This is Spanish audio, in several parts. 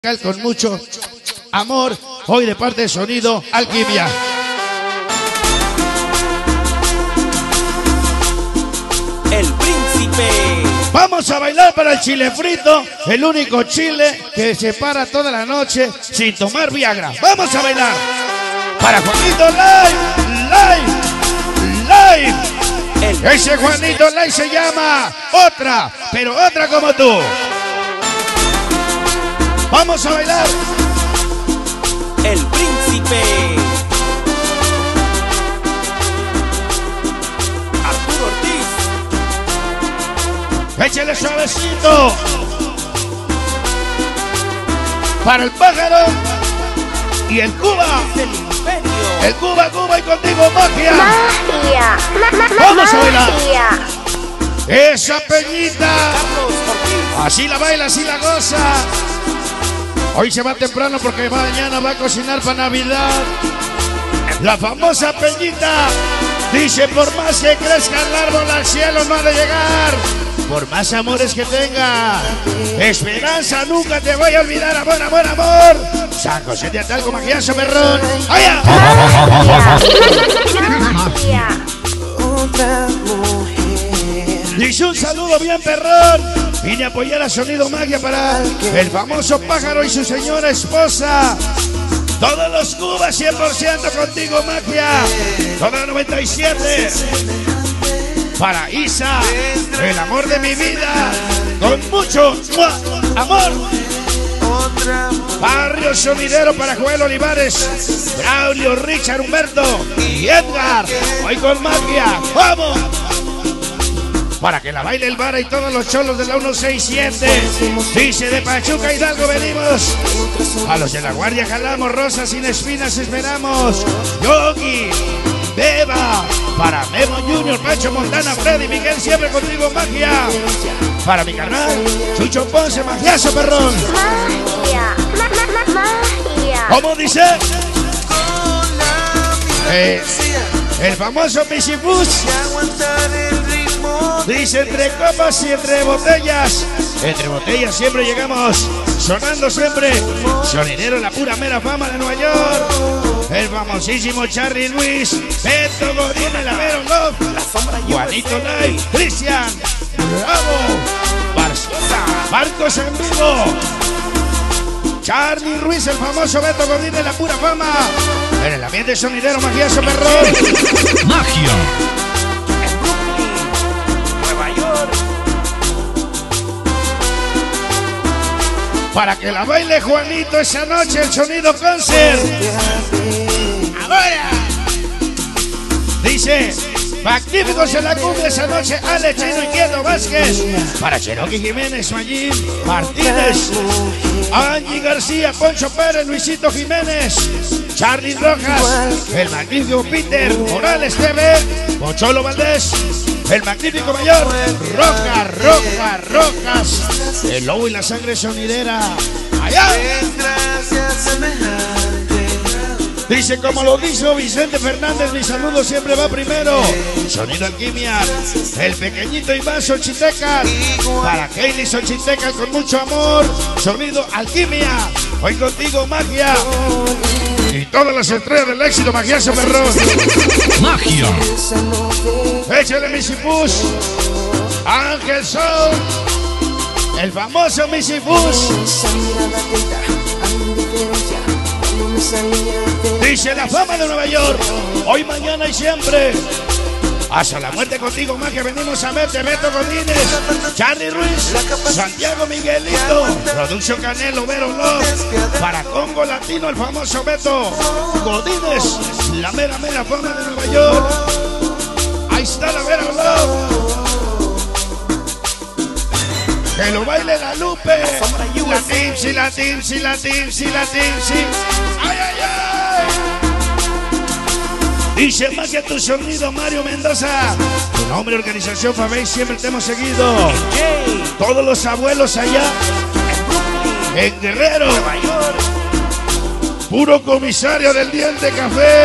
Con mucho amor, hoy de parte de Sonido Alquimia. El príncipe. Vamos a bailar para el chile frito, el único chile que se para toda la noche sin tomar Viagra. Vamos a bailar para Juanito Live. Ese Juanito Live se llama Otra, pero otra como tú. Vamos a bailar. El príncipe. Arturo Ortiz. Échale suavecito. Para el pájaro y el Cuba. El Cuba y contigo magia. Vamos a bailar. Esa Peñita. Así la baila, así la goza. Hoy se va temprano porque mañana va a cocinar para Navidad. La famosa Peñita dice: por más que crezca el árbol, al cielo no ha de llegar. Por más amores que tenga, esperanza nunca te voy a olvidar. Amor, amor, amor. San José de Atalco, magiazo, perrón. ¡Allá! Dice un saludo bien perrón. Vine a apoyar a Sonido Magia para el famoso pájaro y su señora esposa. Todos los Cubas 100% contigo magia. Toda 97. Para Isa, el amor de mi vida. Con mucho amor. Barrio Sonidero para Joel Olivares, Braulio, Richard, Humberto y Edgar. Hoy con magia. ¡Vamos! Para que la baile el Vara y todos los cholos de la 167. Dice: de Pachuca Hidalgo venimos. A los de la Guardia jalamos, rosas sin espinas esperamos. Yogi, Beba, para Memo Junior, Pacho Montana, Freddy, Miguel, siempre contigo magia. Para mi carnal, Chucho Ponce, magiazo, perrón. Magia. ¿Cómo dice? El famoso Misibus. Dice: entre copas y entre botellas siempre llegamos, sonando siempre. Sonidero, la pura mera fama de Nueva York. El famosísimo Charlie Luis, Beto Godín, el Avero Love, Juanito Live, Cristian, Bravo, Barcos en vivo. Charlie Ruiz, el famoso Beto Godín de la pura fama. En el ambiente sonidero, magiazo, perrón. Magia. Para que la baile Juanito esa noche, el Sonido Concert. Ahora. Dice: magníficos en la cumbia esa noche, Ale, Chino, Inquieto, Vázquez. Para Cherokee Jiménez, Mayín, Martínez, Angie García, Poncho Pérez, Luisito Jiménez, Charlie Rojas, el magnífico Peter Morales TV, Pocholo Valdés, el magnífico mayor, Rojas, el lobo y la sangre sonidera. Allá. Dice: como lo dijo Vicente Fernández, mi saludo siempre va primero. Sonido Alquimia, el pequeñito Iván Xochitecas. Para Hailey Xochitecas con mucho amor. Sonido Alquimia, hoy contigo magia. Y todas las estrellas del éxito, magiazo, perrón. Magia. Échale Misibus, Ángel Sol, el famoso Misibus. Dice: la fama de Nueva York, hoy, mañana y siempre. Hasta la muerte contigo magia venimos a verte. Beto Godínez, Charlie Ruiz, Santiago Miguelito, Producción Canelo, Vero Love. Para Congo Latino, el famoso Beto Godínez, la mera fama de Nueva York. Ahí está la Vero Love. Que lo baile la Lupe, la Tipsy. ¡Ay, ay, ay! Dice: magia tu sonido, Mario Mendoza. Tu nombre, organización Fabey, siempre te hemos seguido. Todos los abuelos allá en Guerrero. Puro comisario del Diente Café.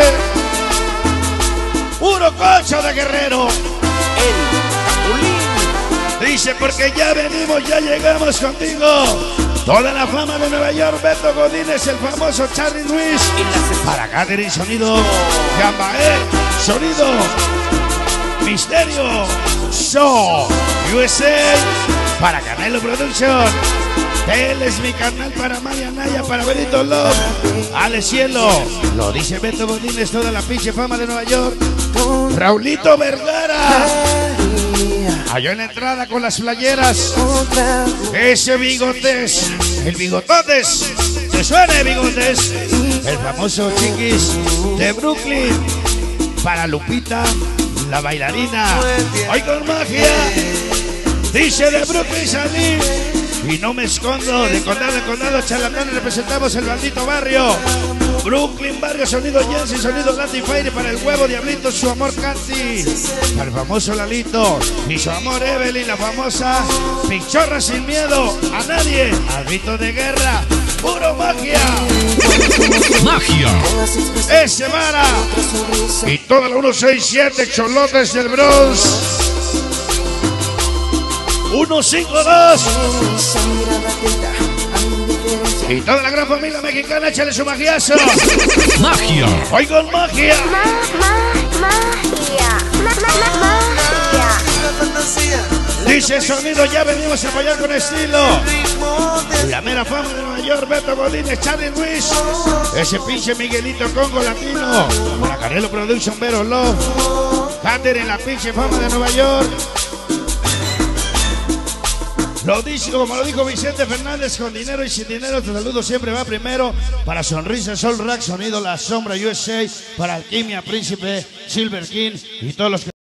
Puro cocho de Guerrero. El Capulín. Dice, porque ya venimos, ya llegamos contigo. Toda la fama de Nueva York, Beto Godínez, el famoso Charlie Ruiz. Para Catherine, sonido Gambael, sonido Misterio Show USA. Para Canelo Production. Él es mi canal. Para Maya Naya, para Benito Love, Ale Cielo. Lo dice Beto Godínez, toda la pinche fama de Nueva York. Raulito Vergara. Allá en la entrada con las playeras. Ese Bigotes, el Bigototes, que suene Bigotes. El famoso Chiquis de Brooklyn. Para Lupita, la bailarina. Hoy con magia. Dice de Brooklyn salí. Y no me escondo, de condado en condado, charlatanes, representamos el maldito barrio. Brooklyn, barrio, sonido Jensi, sonido Latin Fire. Para el huevo, Diablito, su amor Katy. Para el famoso Lalito y su amor Evelyn, la famosa Pichorra sin miedo a nadie. Al grito de guerra, puro magia. Magia. Ese Mara. Y toda la 167 Cholotes del Bronx. 152. Y toda la gran familia mexicana, échale su magiazo. Magia. Hoy con magia. Dice sonido, ya venimos a apoyar con estilo. La mera fama de Nueva York, Beto Godínez, Charlie Ruiz. Ese pinche Miguelito Congo Latino. Para Canelo Production, Vero Love. Catherine, la pinche fama de Nueva York. Lo dice, como lo dijo Vicente Fernández, con dinero y sin dinero, te saludo siempre va primero. Para Sonrisa, Sol Rack, sonido La Sombra USA. Para Alquimia, Príncipe, Silver King y todos los que...